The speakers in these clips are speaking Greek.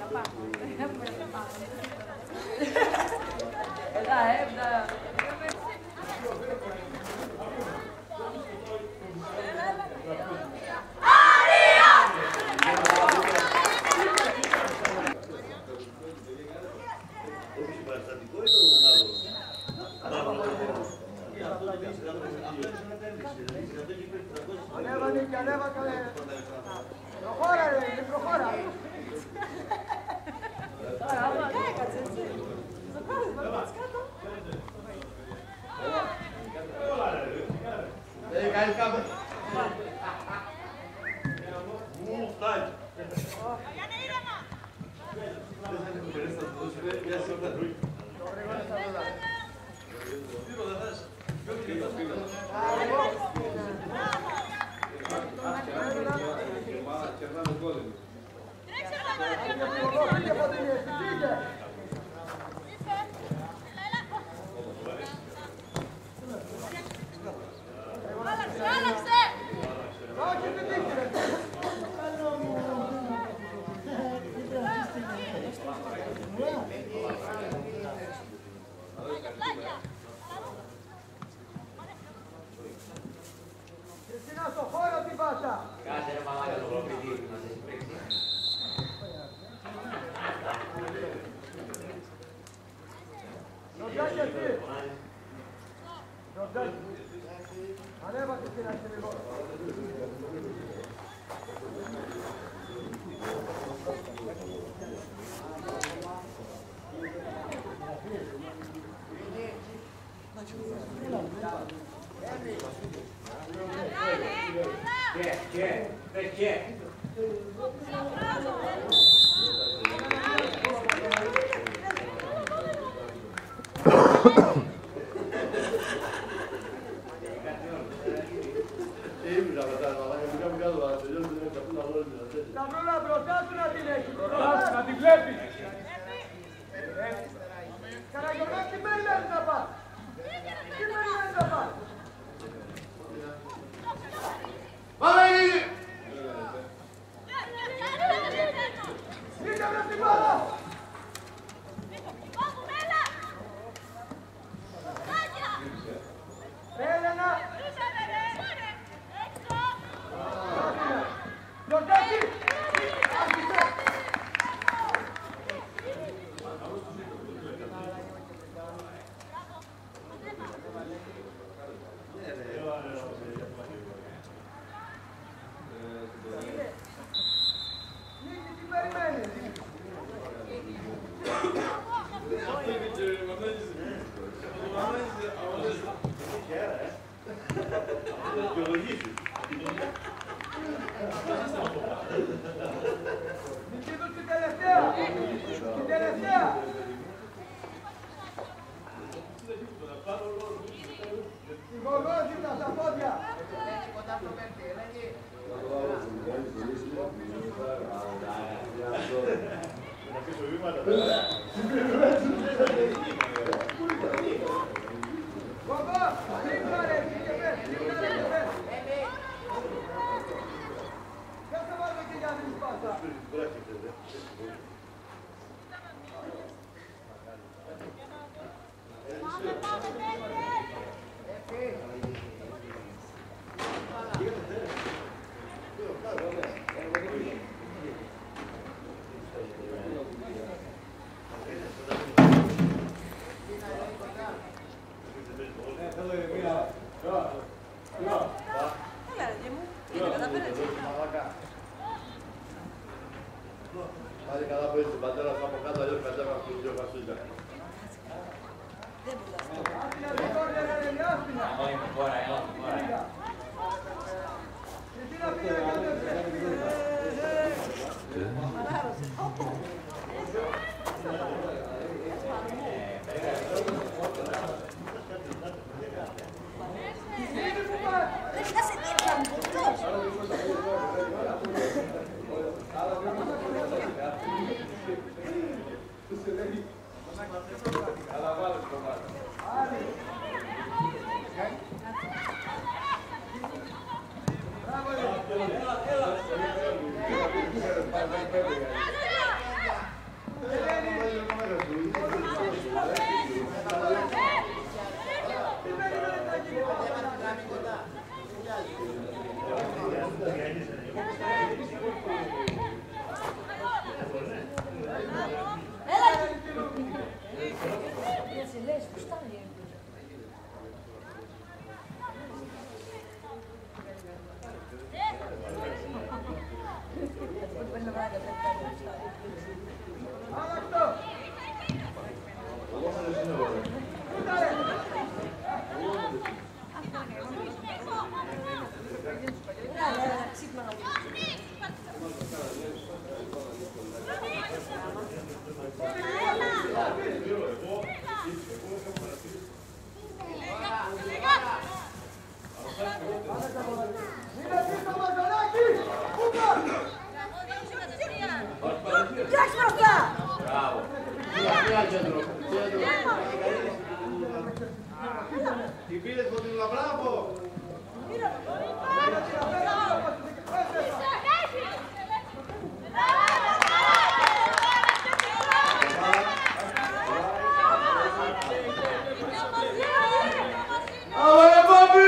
Ανέβα Νίκη, ανέβα καλέ. Προχώρα ρε, προχώρα. Κάτσε έτσι. Το κάνεις, βάλεις κάτω. Δεν κάνει κάμερα. Μου φτάνει. Γιάννη ήρεμα. Δεν θα είναι περίπου να το δώσουμε μια σιωπτά ρούχη. Τίποτα θες. Χριστίνα, στο χώρο την πάσα. Κάτσε ρε μαλάκα το προπητή που να σε συμπρίξει. Ροντάκι εσύ. Ροντάκι. Ανέβα Χριστίνα εσύ λίγο. Σταυρούλα μπροστά σου να την έχει. Να την βλέπεις. Καραγιονάκη, τι περιμένεις να πας. Τι περιμένεις να πας. Πάμε Νίκη! Νίκη βρες την μπάλα. Έλενα. Ροντάκι. Νίκη, τι περιμένεις. Νίκη τους την τελευταία. Την τελευταία. Την γογόζητα στα πόδια. Γογό, γρήγορα ρε, και πες, γρήγορα ρε και πες. Δεν θα βάλουμε και Γιάννη της πάσα. Έλα ρε μου, είναι καταφέρετε. Πάλι καλά που είσαι πατέρα σου από κάτω, αλλιώς κατέβα στους δύο χασούλια. Δεν πουλάς. Άστινα την κόρια ρε, άστινα. Είμαι χώρα, χώρα. Χριστίνα πήγαινε κάτω εσύ. Παράρωσε. Δεν κοιτάς δίπλα μου, αυτός. Μπράβο ρε. Άλλαξτο. Κούταρε. Είναι πίσω Μαζονάκη. Κούτα. Πιάξε μπροστά! Μπράβο. Τι πήρες κοντινούλα, μπράβο! Αβαλε Μπόμπι.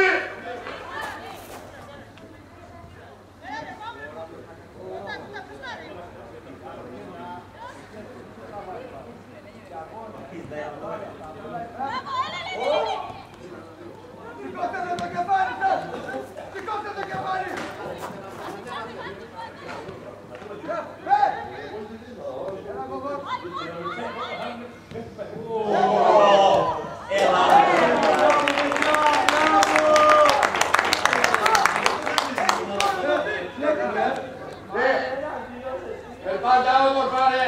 Σηκώστε το κεφάλι σας! Σηκώστε το κεφάλι! Έλα κοβό! Πάντα όμως πάρε!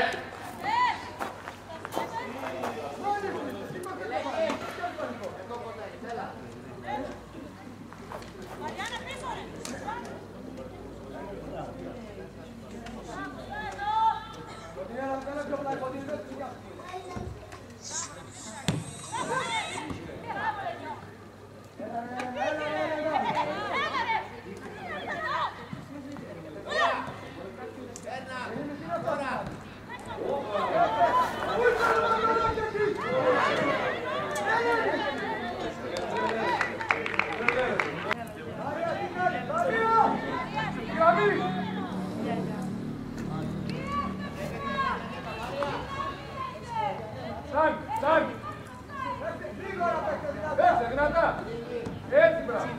Έτσι, δυνατά! Έτσι, μπράβο!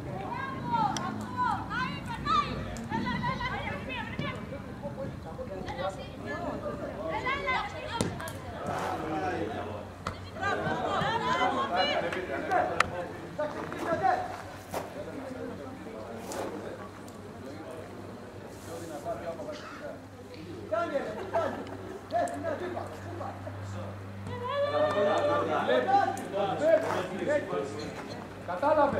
Κατάλαβε!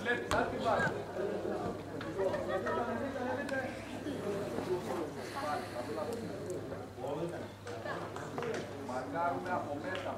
Μαρκάρουμε από μέσα.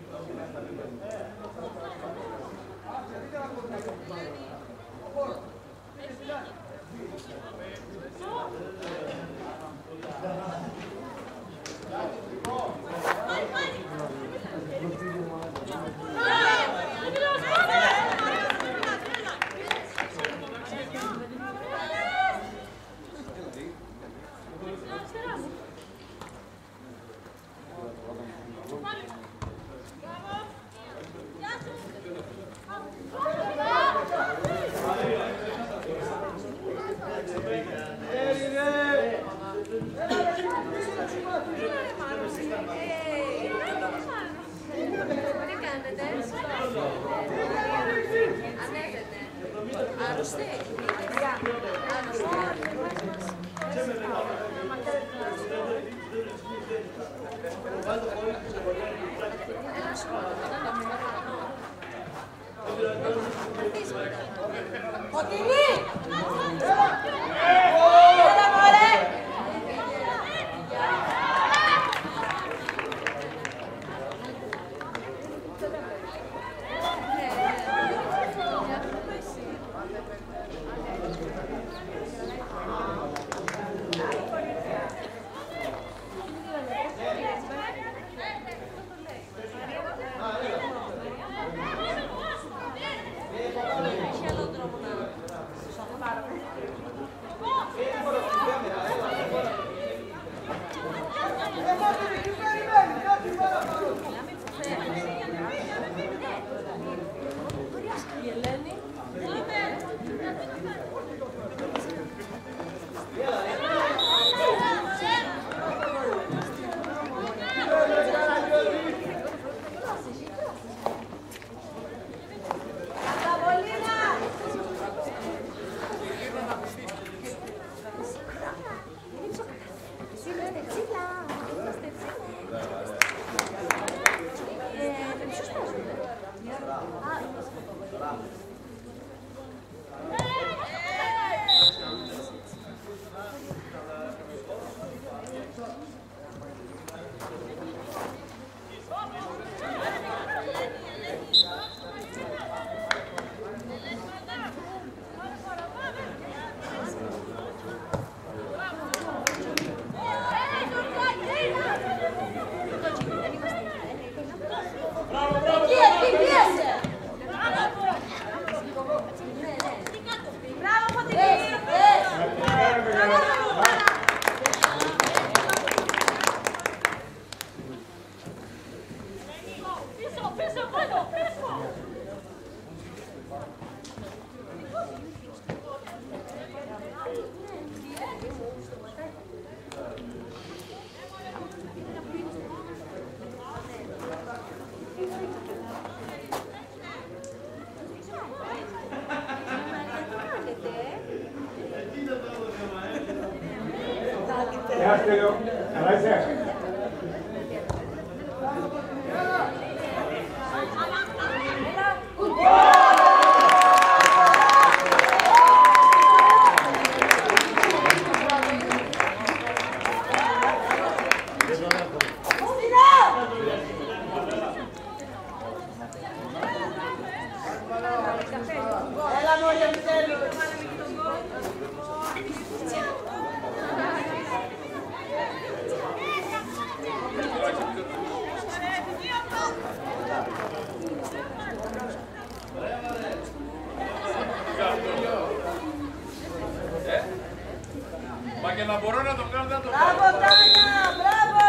Μα και να μπορώ να το κάνω, δεν το κάνω. Μπράβο, Τάνια, μπράβο!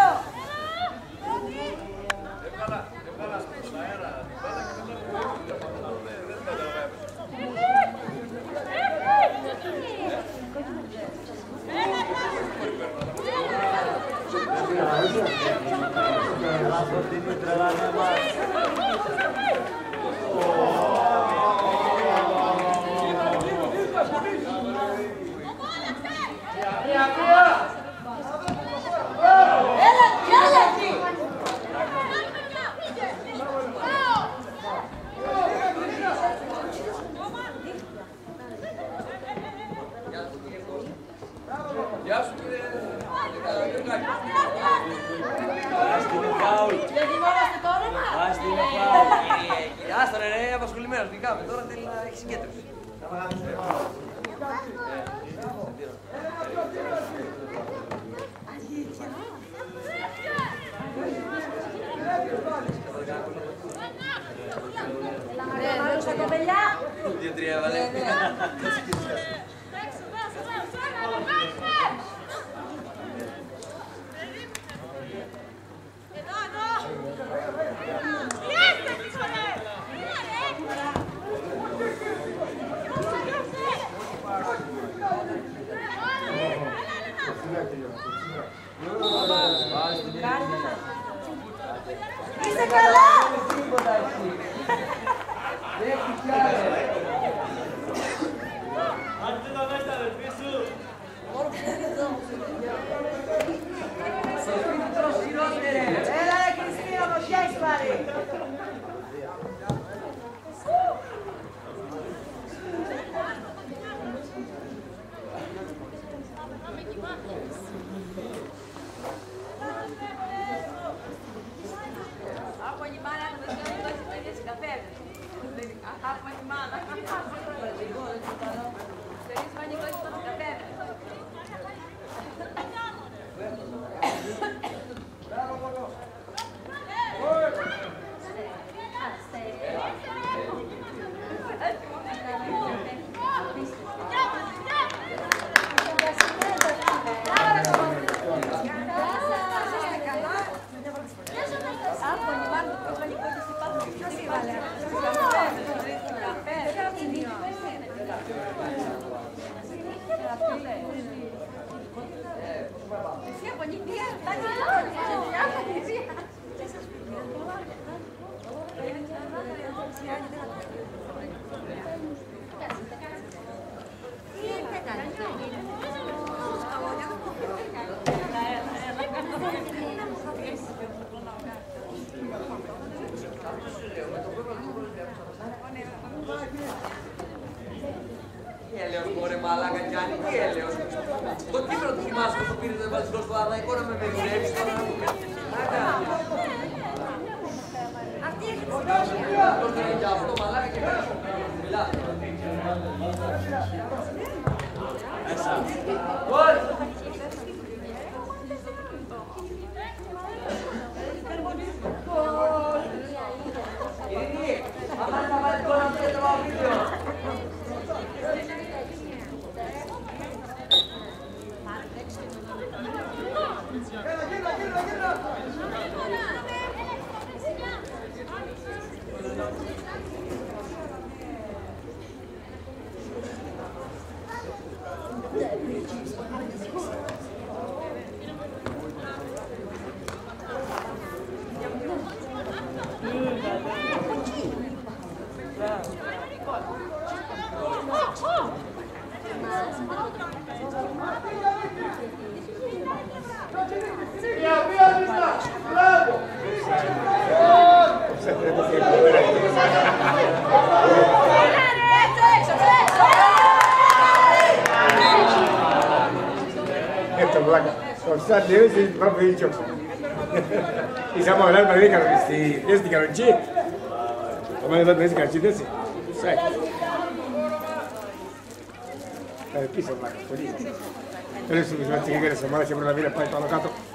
Έβγαλα στον αέρα την μπάλα και μετά δεν καταλαβαίνω. συγκέντρωση. Στα κοπελιά. 2-3 έβαλε. Είσαι καλά! Έλα ρε Κριστίνα, μοσιά έχεις πάρει. Acqua di mare, esse café? Acqua di mare. Eles vão de noite tomar café? Έλεος μωρέ μαλάκα Γιάννη, τι έλεος. Το κύπρο του θυμάσαι που το πήρε το βασικό στο Αδαϊκό να με μεριδεύεις τώρα. Αυτή έχει Αυτός δεν είναι και αυτό μαλάκα και πέρα σου μιλά. Μέσα. Ειρήνη, άμα θα βάλει τώρα αυτό και το πάω βίντεο. Esto, placa. Con San Luis y proprio dicho. Y siamo a hablar para dire che questi canonci. Come le questi canonci sai. Qui sono placa, così. Adesso mi faccio che se male sembra una villa poi palocato.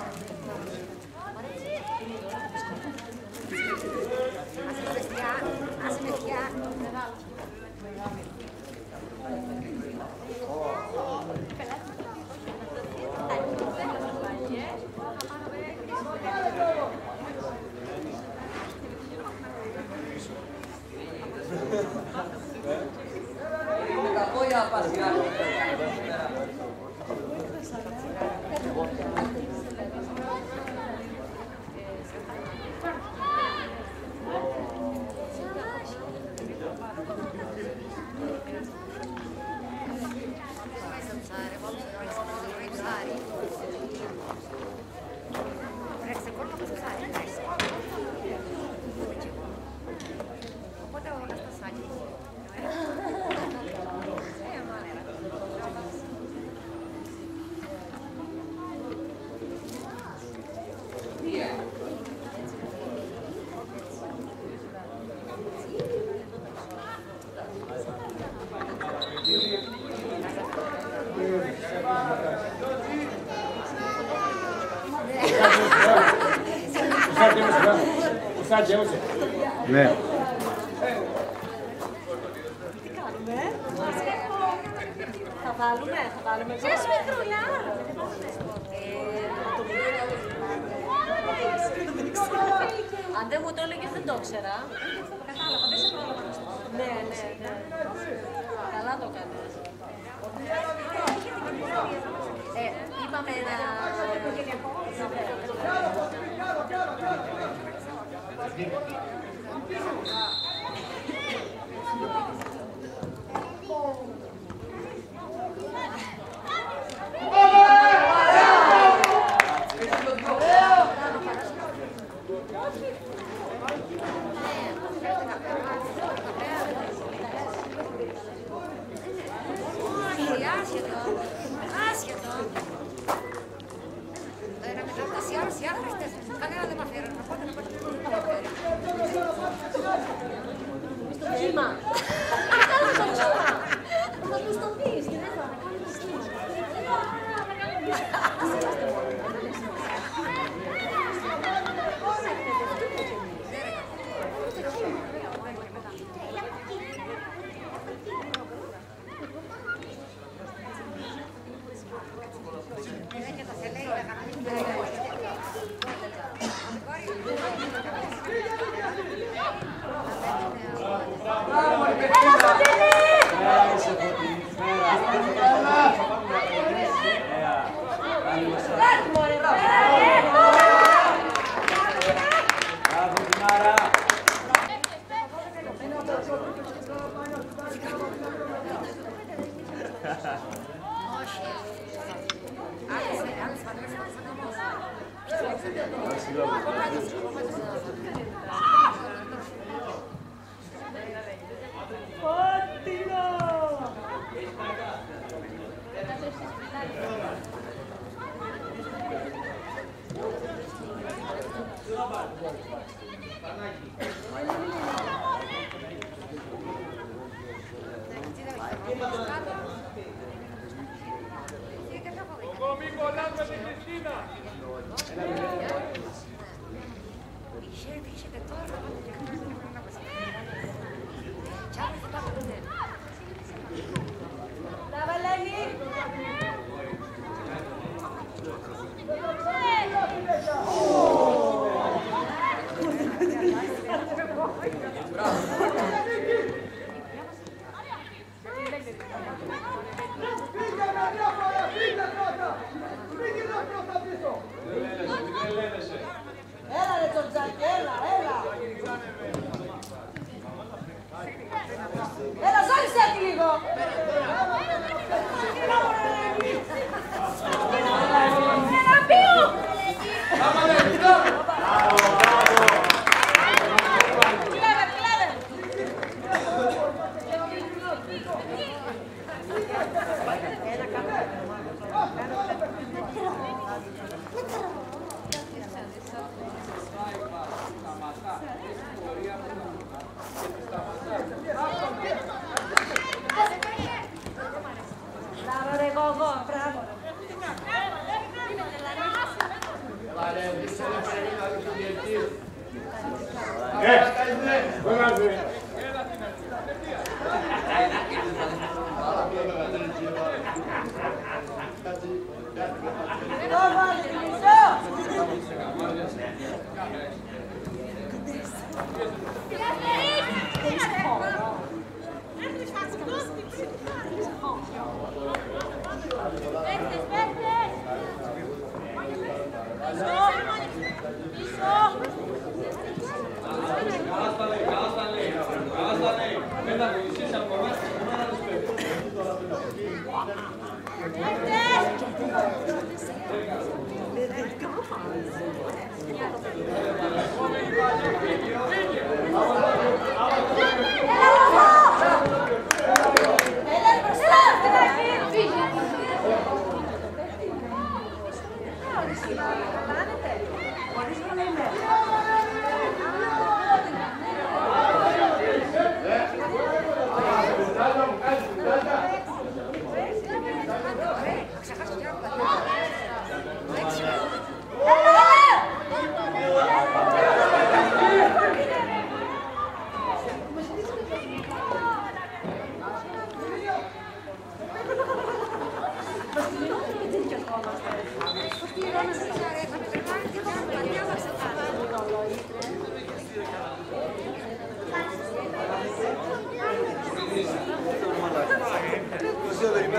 Voy a pasear. Τάκη, έμωσε. Ναι. Τι κάνουμε, θα βάλουμε. Ξέρεις μικρούλα. Αν δεν μου το έλεγες δεν το ήξερα. Κατάλαβα, δεν σε πρόβλημα. Ναι. Καλά το κάνεις. Είπαμε να... Άσχετο. Ένα μετά αυτές οι άλλες χριστές. Κανένα δεν μ' αφιέρωνε. Οπότε να πάτε το στο κύμα. Κάνε το κύμα. Θα τους το πεις και δεν θα κάνεις κύμα. Έλα, ζάλισε τη λίγο! Έλα, πίου! Bravo, ρε Γόγο, μπράβο.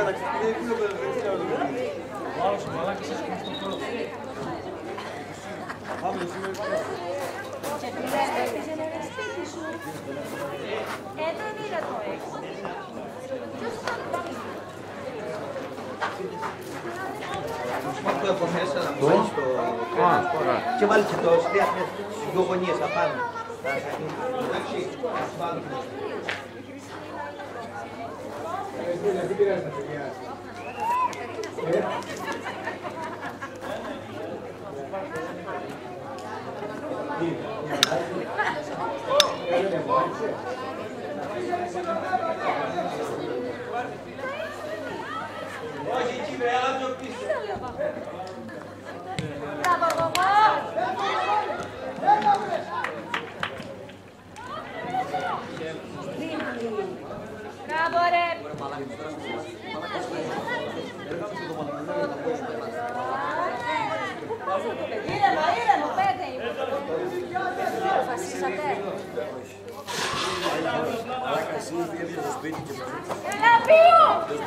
μαλάκες, είναι φίλο που Ο άλλος ο μαλάκης έσκανε στο πρώτο. Πάμε σήμερα τώρα. Και πιστεύεις να είναι σπίτι σου. Δεν είναι το έξω. Το έχω μέσα να βάλεις το κρέμας τώρα. Και βάλεις και το στις δυο γωνίες απάνω. Εντάξει, ας βάλουμε. Δεν πειράζει να παιδιά. Όχι, εκεί βρε, αλλά πιο πίσω. Μπράβο, μπράβο ρε. Ήρεμο, πέτε. Αποφασίσατε. Έλα, πίου!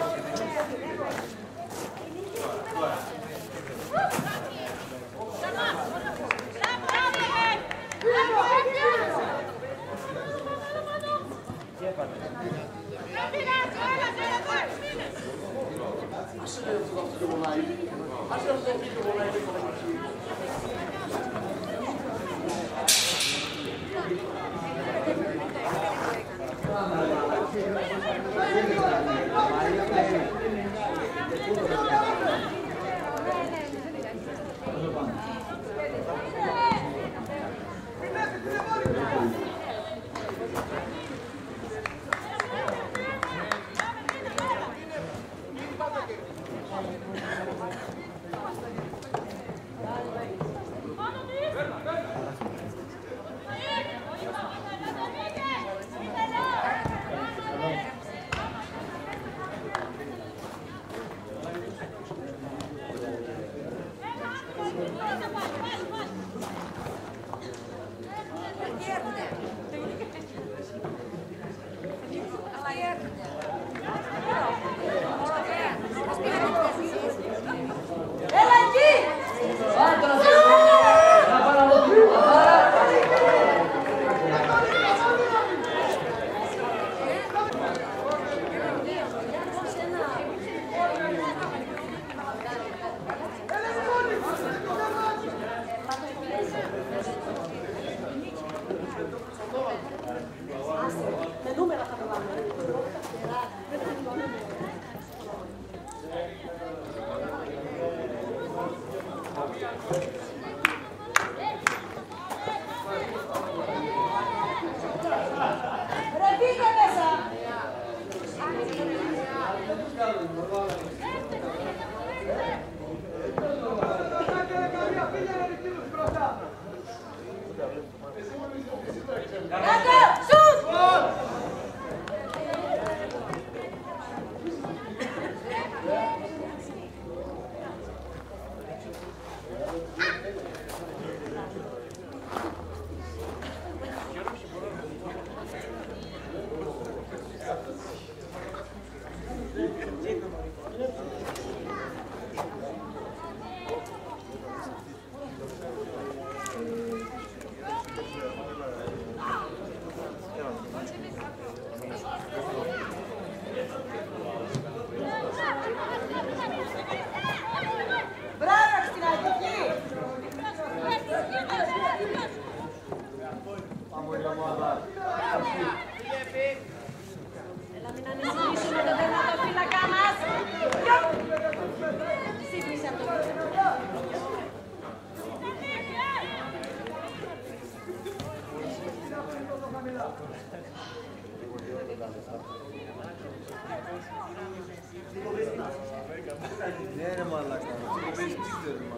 Ναι ρε μαλάκα, το παίζεις τσίχτες ρε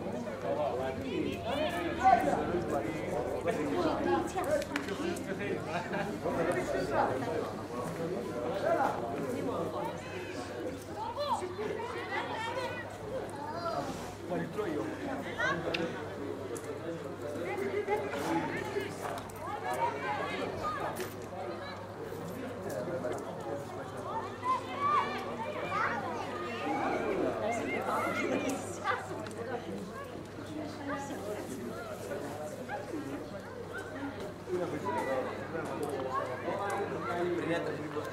μέτρα ακριβώς.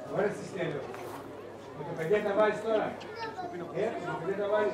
Ωραία, τι στέλνω. Με το παιδιά θα βάλεις τώρα. Με το παιδιά θα βάλεις.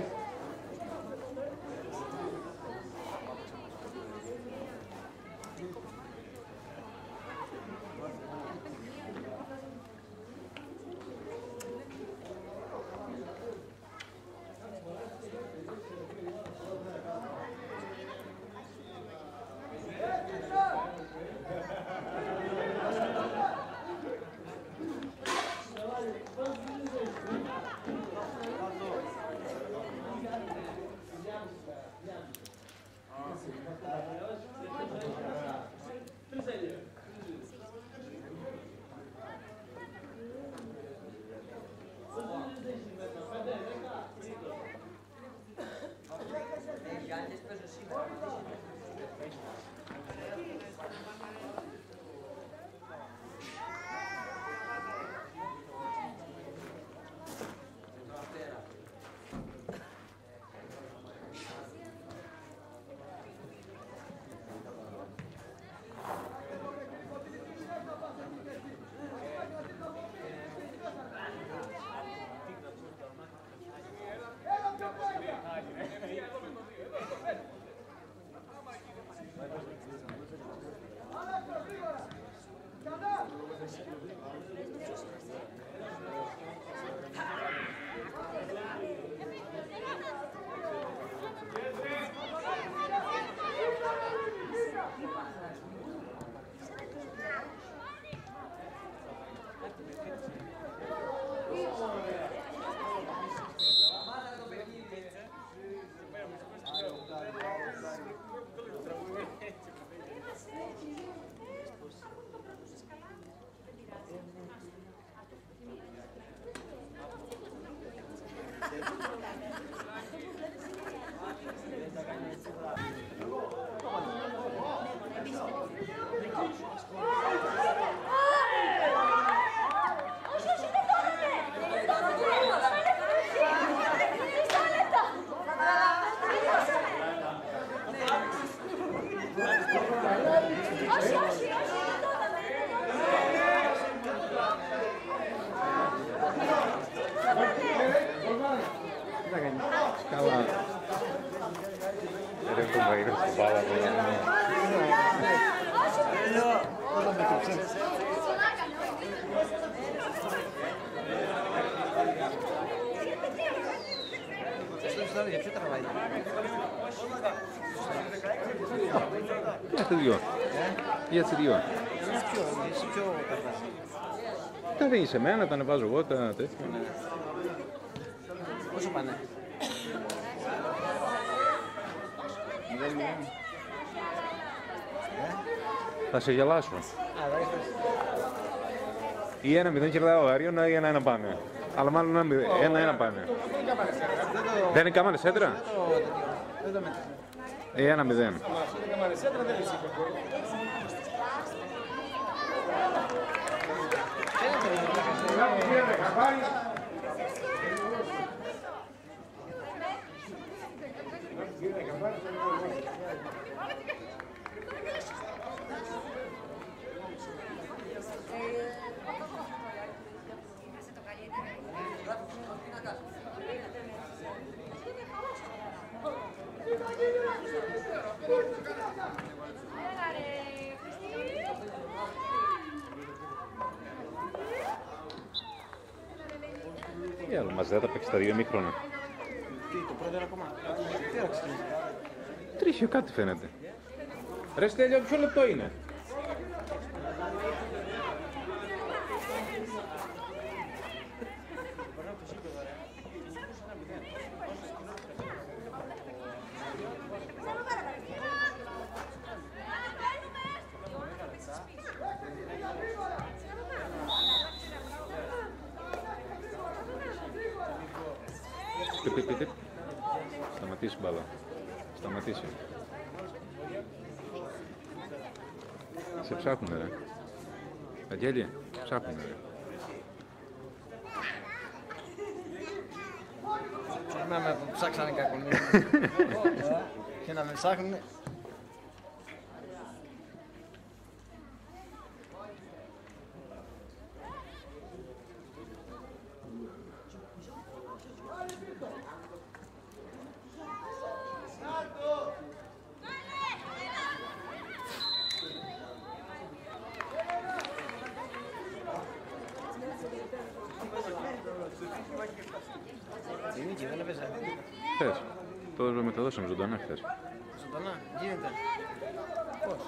Καλά. Δεν το μαγειρεύει στην μπάλα. Για ποιο τραβάει? Για τι δυο. Για τι δυο. Είσαι πιο καρδάς. Τα δεν είσαι εμένα, τα ανεβάζω εγώ, τα τέτοια. Πόσο πάνε? 0-0. Θα σε γελάσω. Ή 1-0 κερδάει ο Άριον ή 1-1 πάνε. Αλλά μάλλον 1-1 πάνε. Δεν είναι κάμαρες έντρα? Δεν το μέτρησα. Ή 1-0. Κάμαρες έντρα δεν είναι σίγουρο. Τι άλλο, μας δεν θα παίξει τα δύο ημίχρονα. Τι, το πρώτο είναι ακόμα. Τι ώρα ξεκινήσει? Τρίχιο κάτι φαίνεται. Ρε Στέλιο, ποιο λεπτό είναι? Σταματήσει μπάλα. Σταματήσει. Σε ψάχουνε ρε. Αγγέλια, ψάχουνε ρε. Να με ψάξανε κακομοίρι. Και να με ψάχνουνε. Χθες. Το μεταδώσαμε ζωντανά χθες. Ζωντανά, γίνεται. Πώς?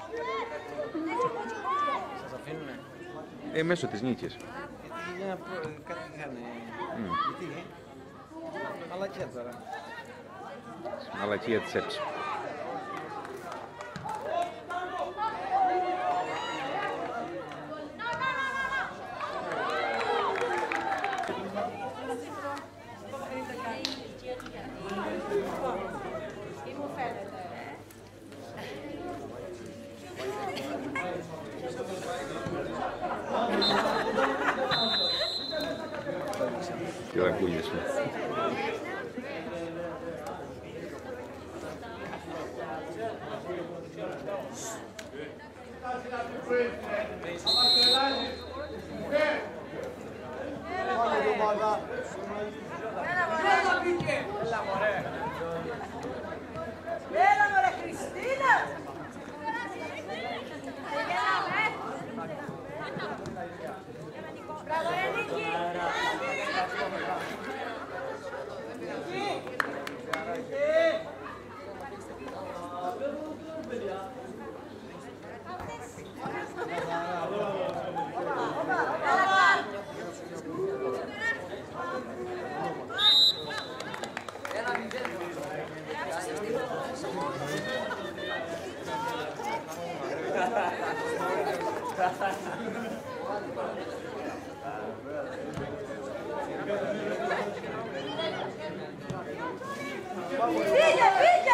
Σας αφήνουνε? Μέσω της νίκης. Γιατί κάτι είχανε. Γιατί? Μαλακία τώρα. Μαλακία της έψη. Και τα κούλια σου. Έλα μωρέ Χριστίνα! Μπράβο ρε Νίκη! Πήγε, πήγε!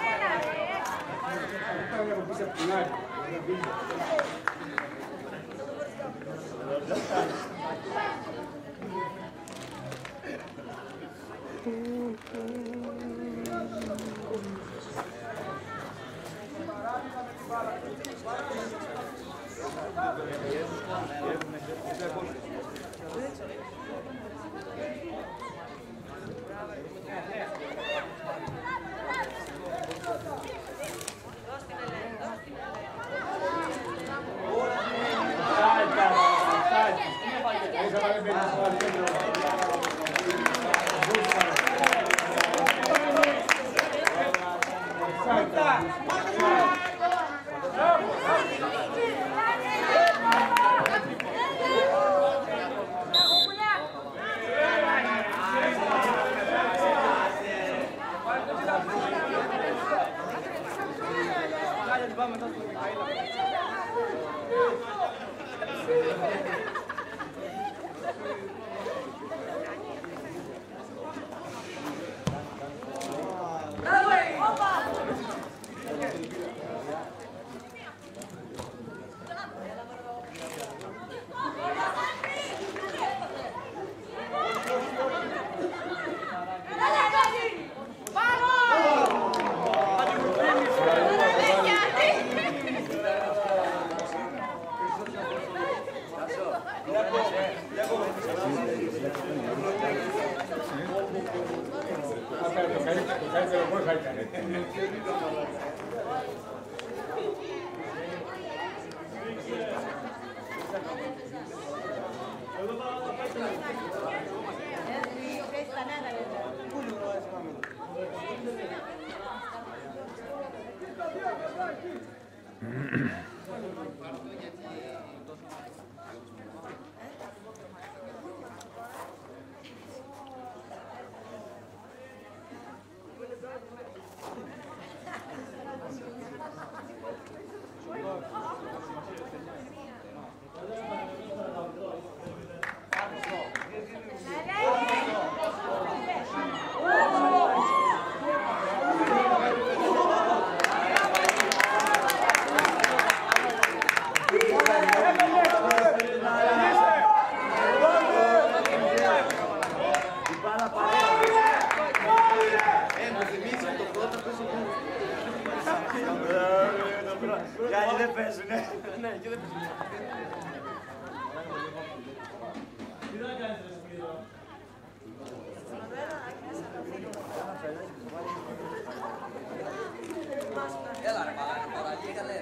Έλα ρε μαλάκα τώρα, λίγα λέει.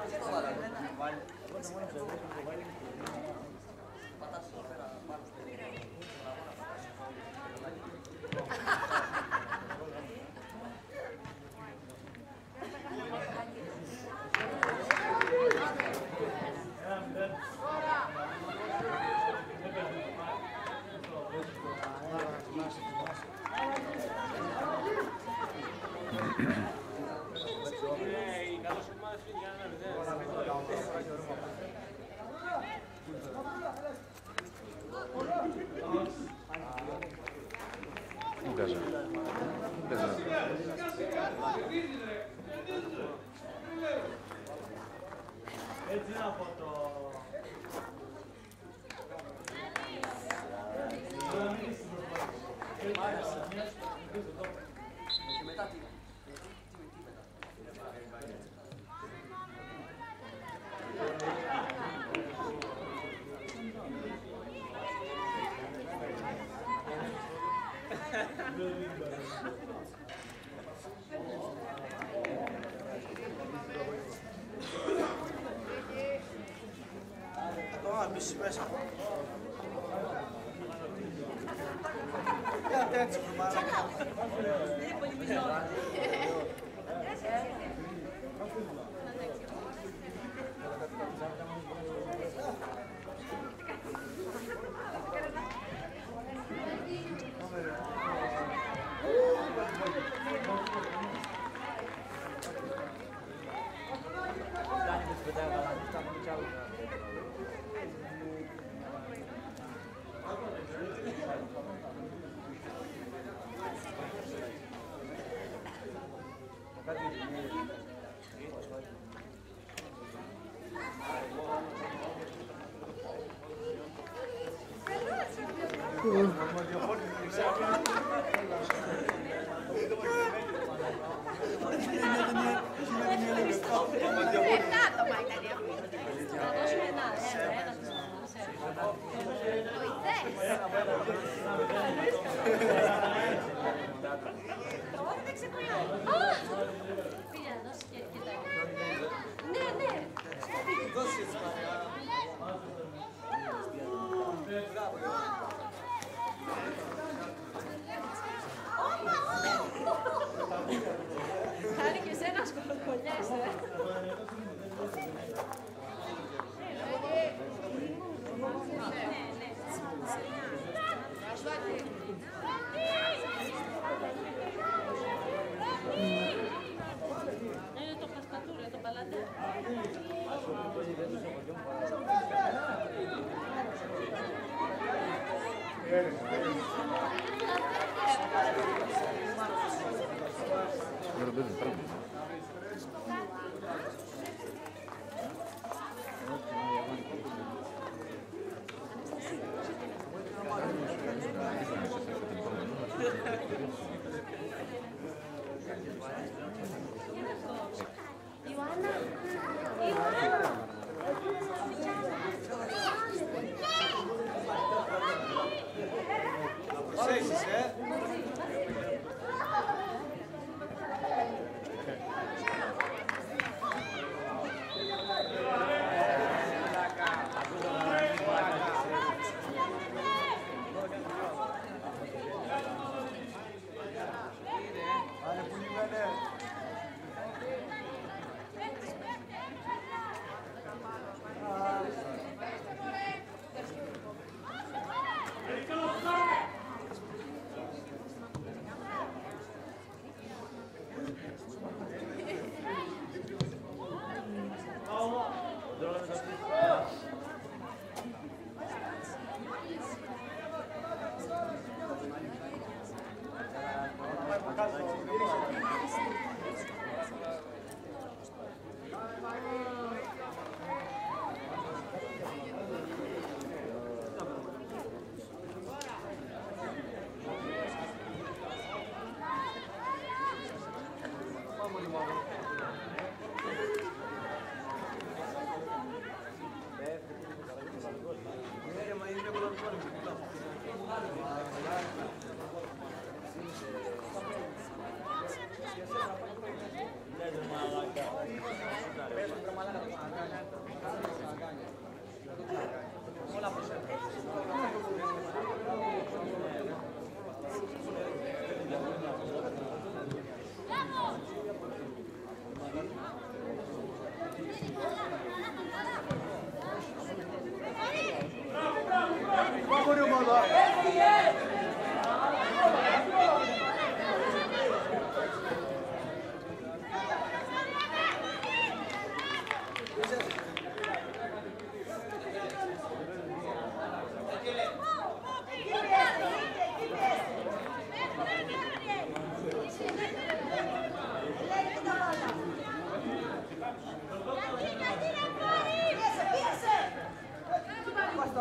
Πατάς εδώ πέρα πάνω στο Μπεις μέσα. Κάτι έτσι που μάλακα. Δεν είναι πολύ μισό. Κάνει και εσένα σκολιέσαι. Είναι το πασκατούρε, το παλαντέ.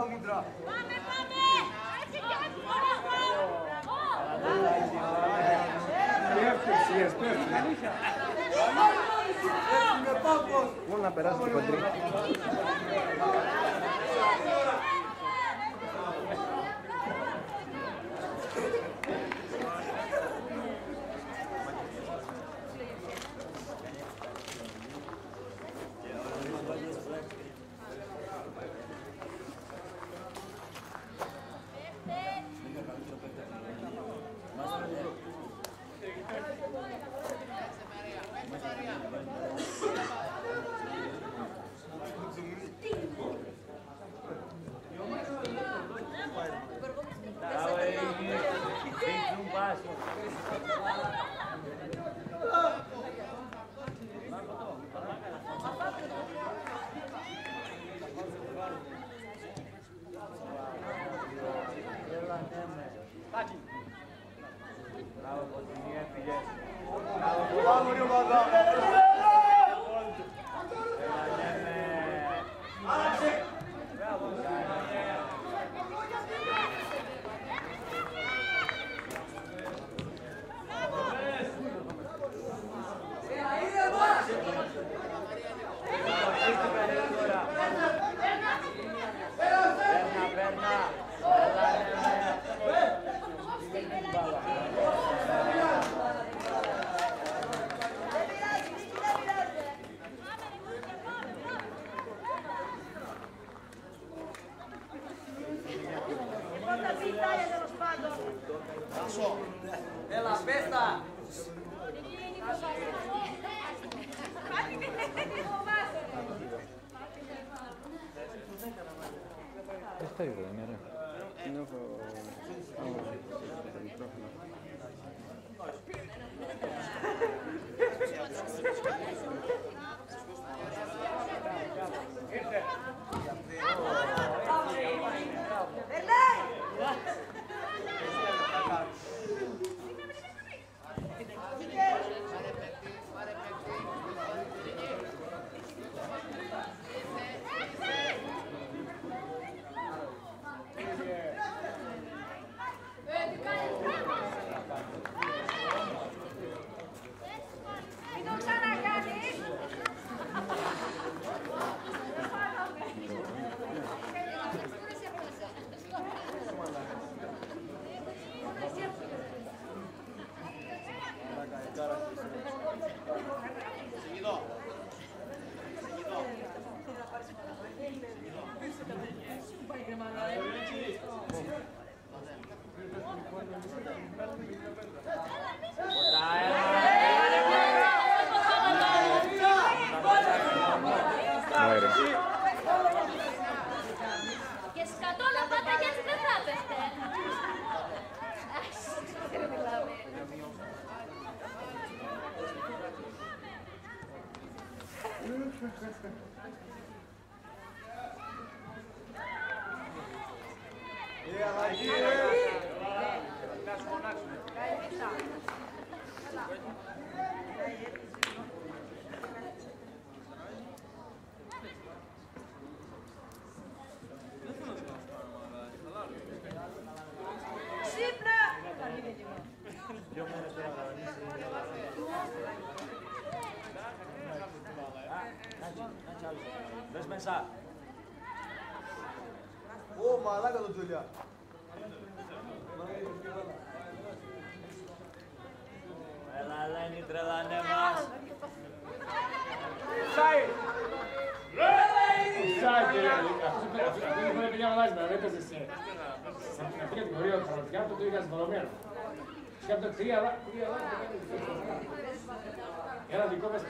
Πάμε, πάμε! Έτσι κι έτσι, Μόνο να περάσει την κοντρή. Έλα, πες τα! Está igual, mira. No, Μην το ξανακάνεις! Και σκατώ να πάτε και έτσι δεν θα έπεφτε. Να σου φωνάξουμε. Ξύπνα! Μπες μέσα. Ω, μαλάκα το Τζουλιά. Έλα, Ελένη, τρελάνε μας. Σάι! Σάι, αυτή την φορά πήγα μαλάζει, με έπαιζε σε αυτή την κατηγορία του πραγματικά, το είχα συμβολωμένο. Και από το 3 αλλά... Ένα δικό μας...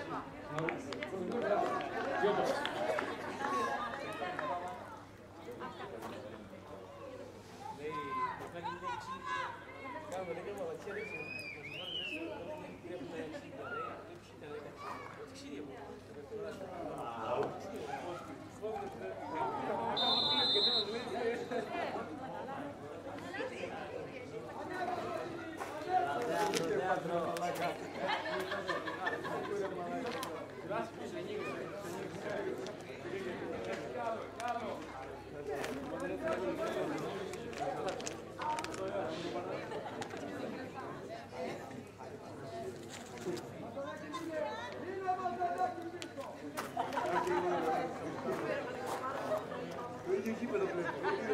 ίδιο γήπεδο πλέον.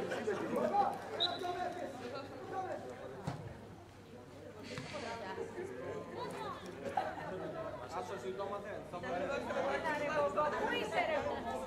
Άσο εσύ το μαθαίνεις. Πού είσαι ρε?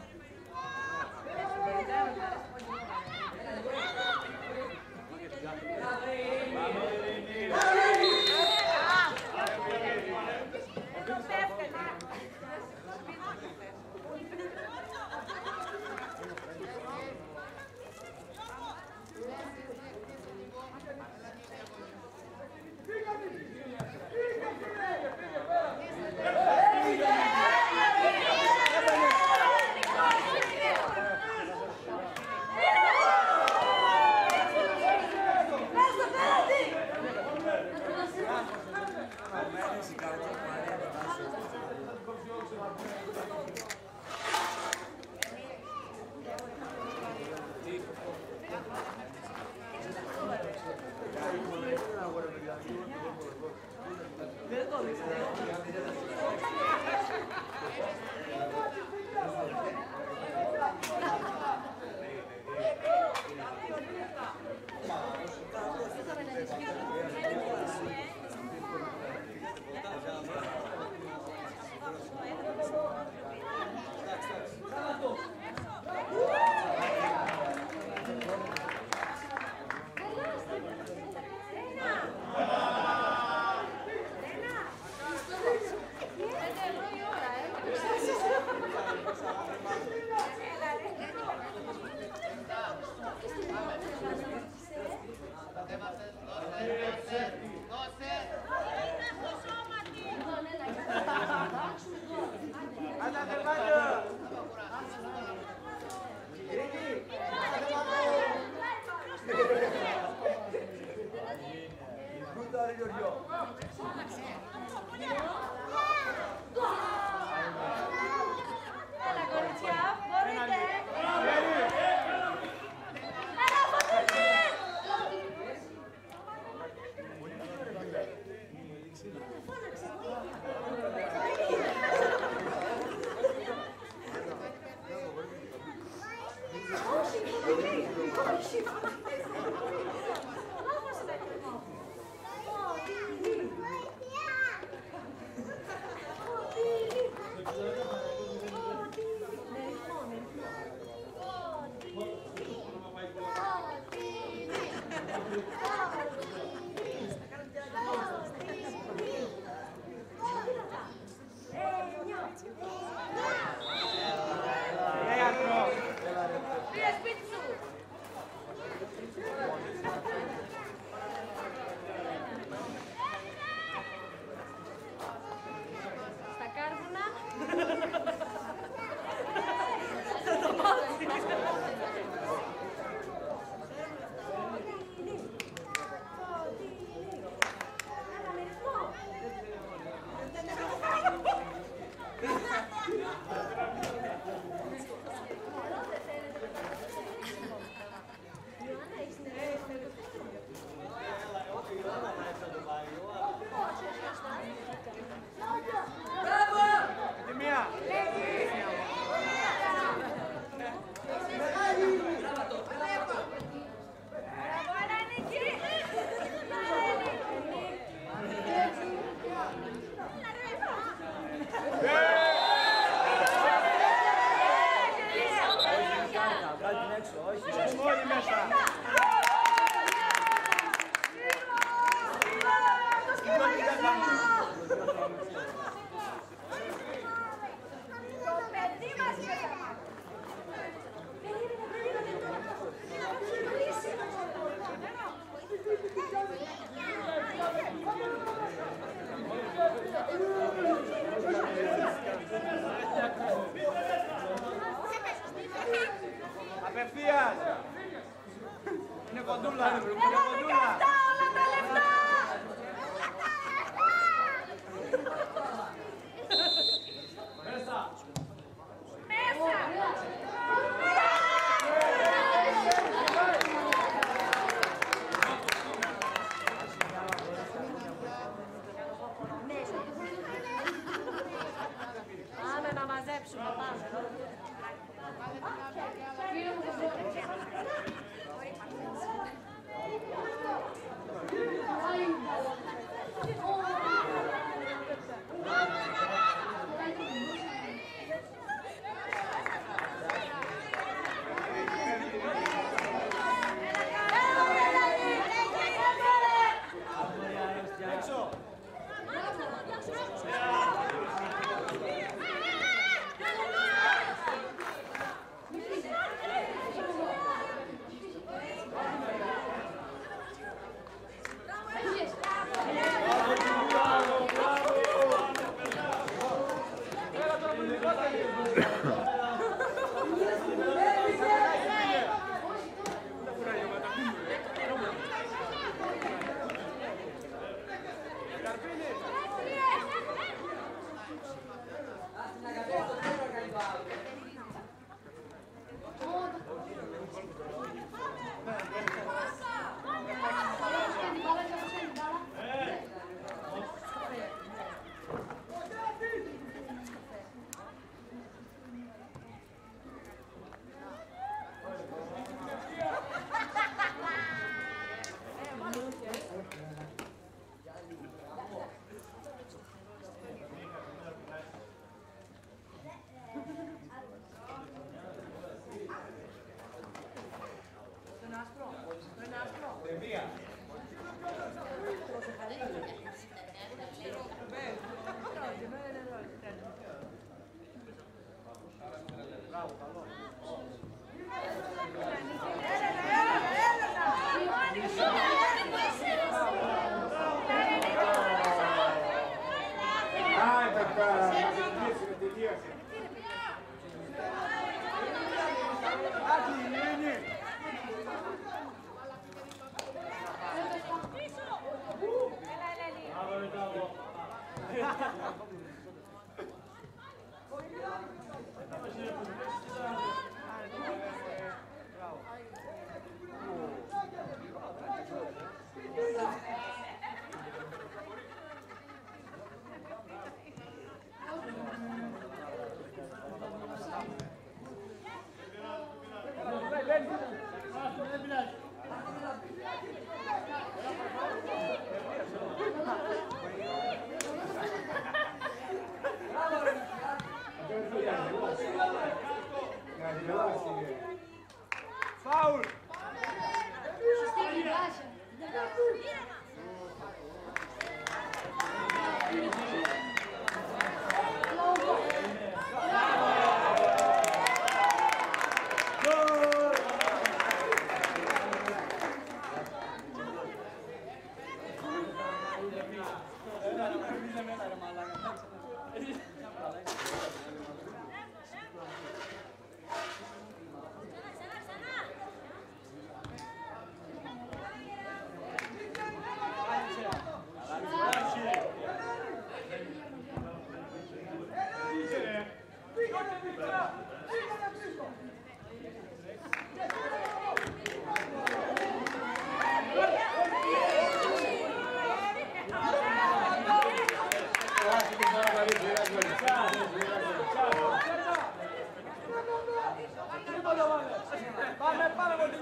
Απευθείας! Είναι κοντούλα, είναι κοντούλα! Όλα τα λεφτά! Μέσα! Πάμε να μαζέψουμε, πάμε. Παιδεία. Μπράβο, καλό. Φάουλ! Πάμε πάρα πολύ.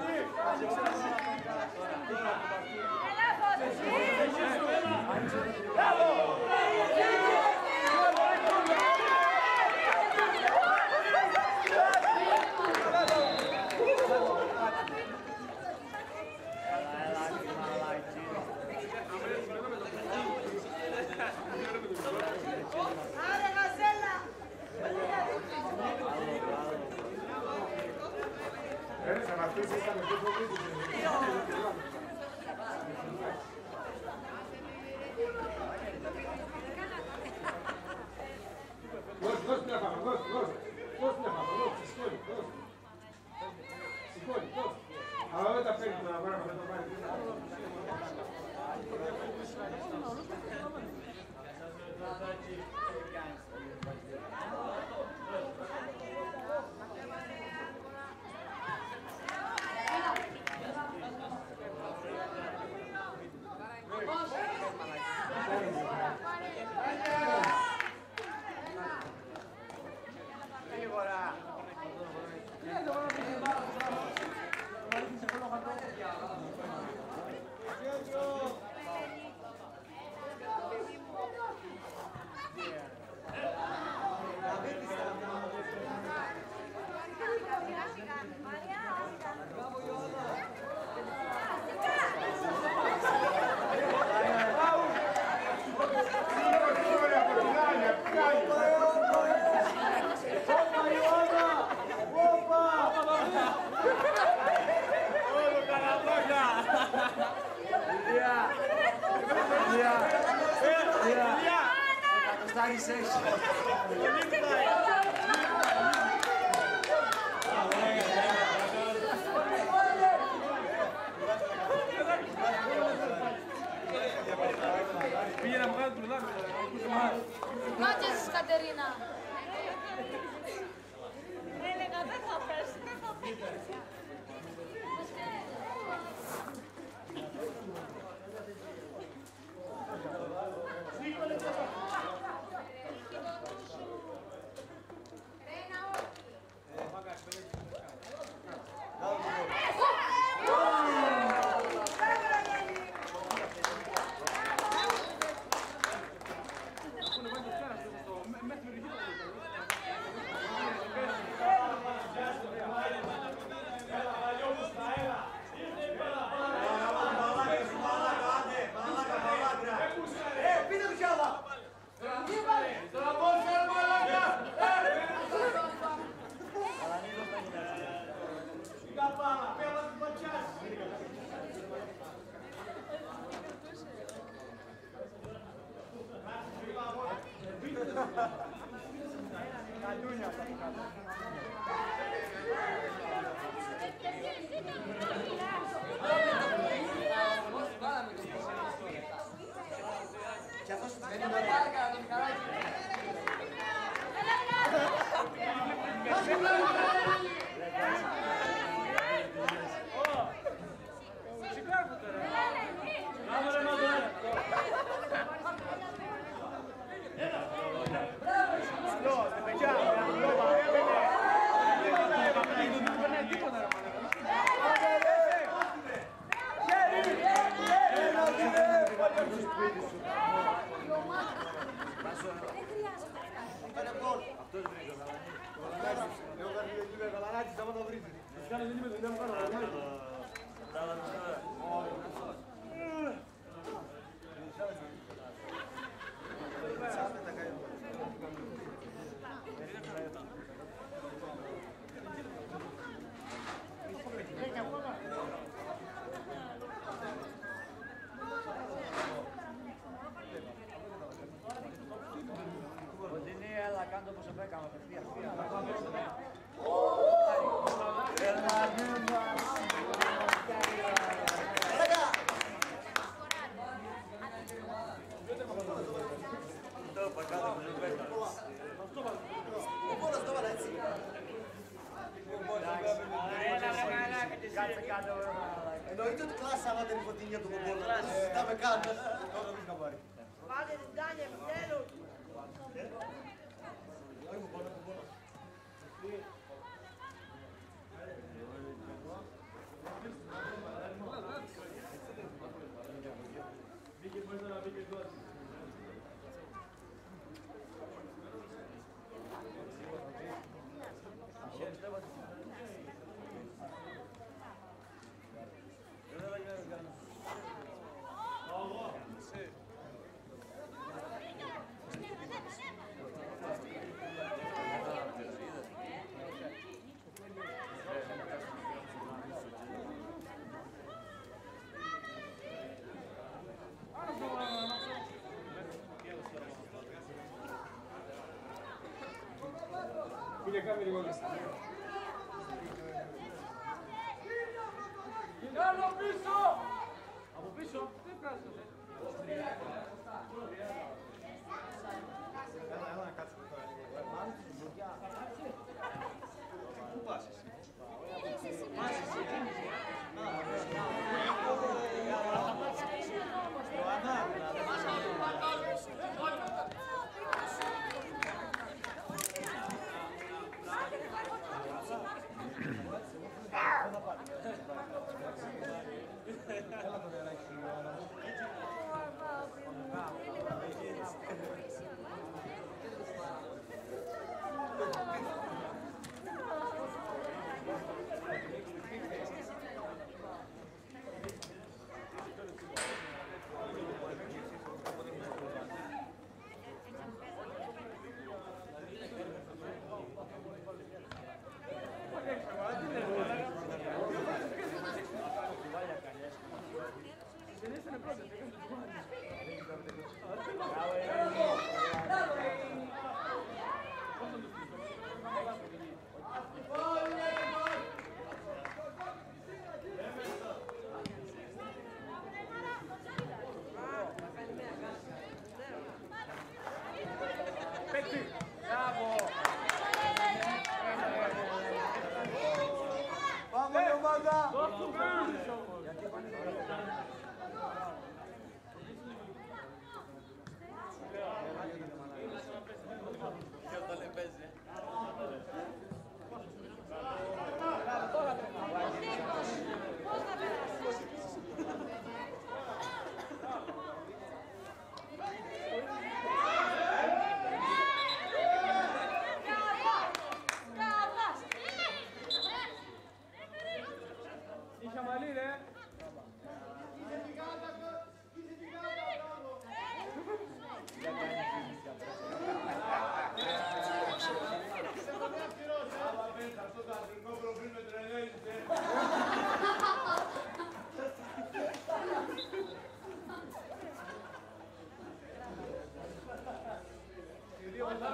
Πήγε να βγάλει του λάδι. Μάτσες της Κατερίνα. Έλεγα δεν θα πέσει, δεν θα πέσει. Και αυτός δεν είναι πάρα το Μιχαλάκη. Κοντινή, έλα, κάντο πως επέκαμε, απευθείας. Το πακάτο πως επέκαμε. Ο Πόλος το βάλε έτσι. Κάτσε κάτω. Εννοείται ότι κλάσαμε την φωτίνια του Πόλου. Συζητάμε κάτω. Τώρα μην καμπάρει. Βάλε την Τάνια, επιτέλους. Πήγε κάμε λίγο μέσα. Κάνω πίσω! Από πίσω, δεν βγάζετε. Έλα να κάτσουμε τώρα λίγο. Πού πας εσύ? Πάμε ομάδα! Είχε μαλλί, ρε. Οι δύο μετά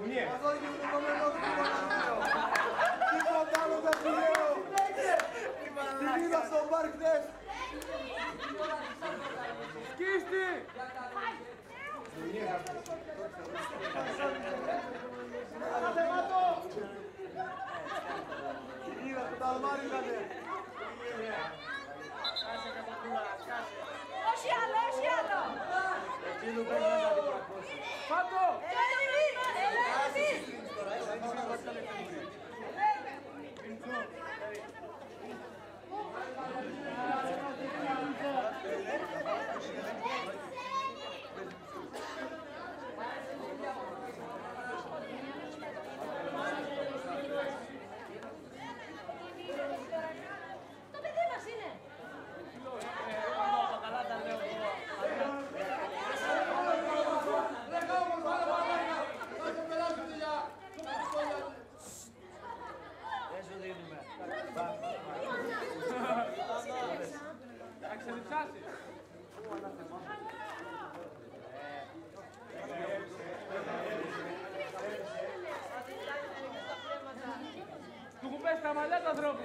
Μουνιές. Τίποτα άλλο δεν πληρώνω. Την είδα στο μπαρ χθες. Σκίστη! Την είδα στο ταλμάρι ήτανε. Όχι άλλο, όχι άλλο. Εκείνο πρέπει να την προπώσει. Φάτο! Το παιδί μας είναι. Καλά τα λέω εγώ. Δεν σου δίνουμε. Θα ξελιψάσεις. Του έχουν πέσει τα μαλλιά του ανθρώπου.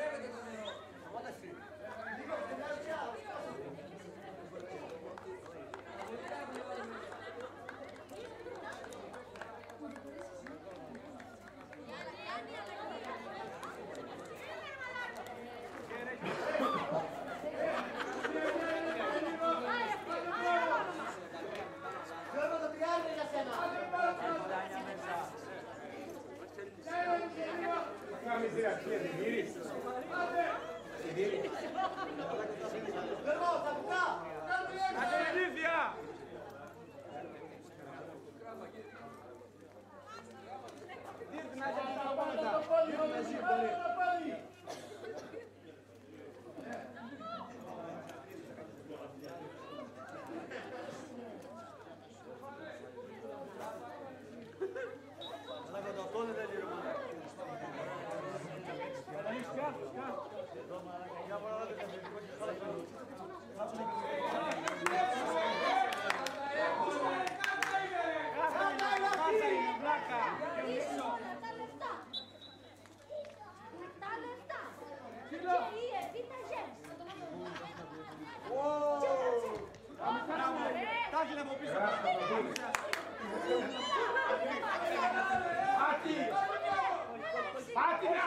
Κάμε θεραπεία, την πήρες. Άντε ηλίθεια! Τάχει να μου πεις. Πάτινα!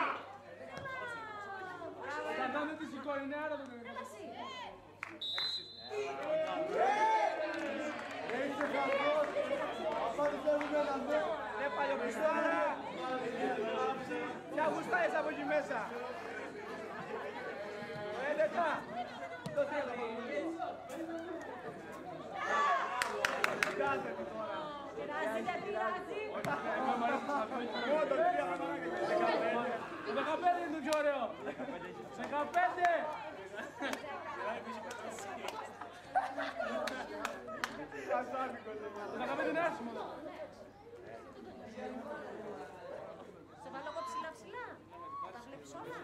Θα δάμε τη σηκώνει, είναι άρα το παιδί. Είσαι κακός. Απάντη θέλουμε να δω. Ναι, παλιοπιστώνα. Ποια γουστάεις από εκεί μέσα. Λεπτά. Το θέλω. Κάντε το τώρα. Πειράζει, δεν πειράζει. Το 15 είναι το πιο ωραίο. 15. Το 15 είναι άσχημο. Σε βάλω εγώ ψηλά. Τα βλέπεις όλα.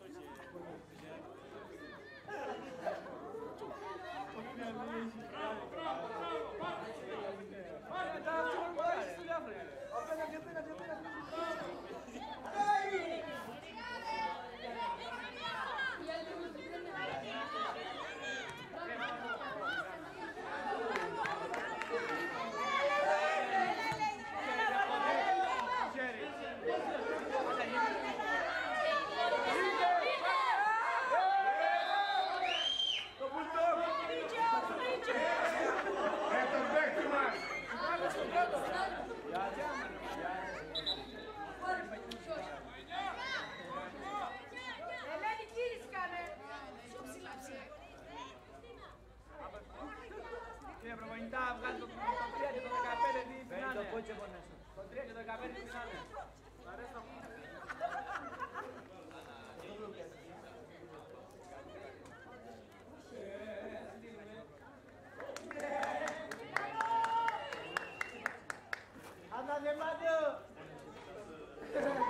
Ελένη, κίνηση κάνε. Πιο ψηλά. Κύριε Προπονητά, βγάλει το 3 και το 15 τι φινάνε. Το 3 και το 15 τι φινάνε. Μ' αρέσει το Anda de Mario!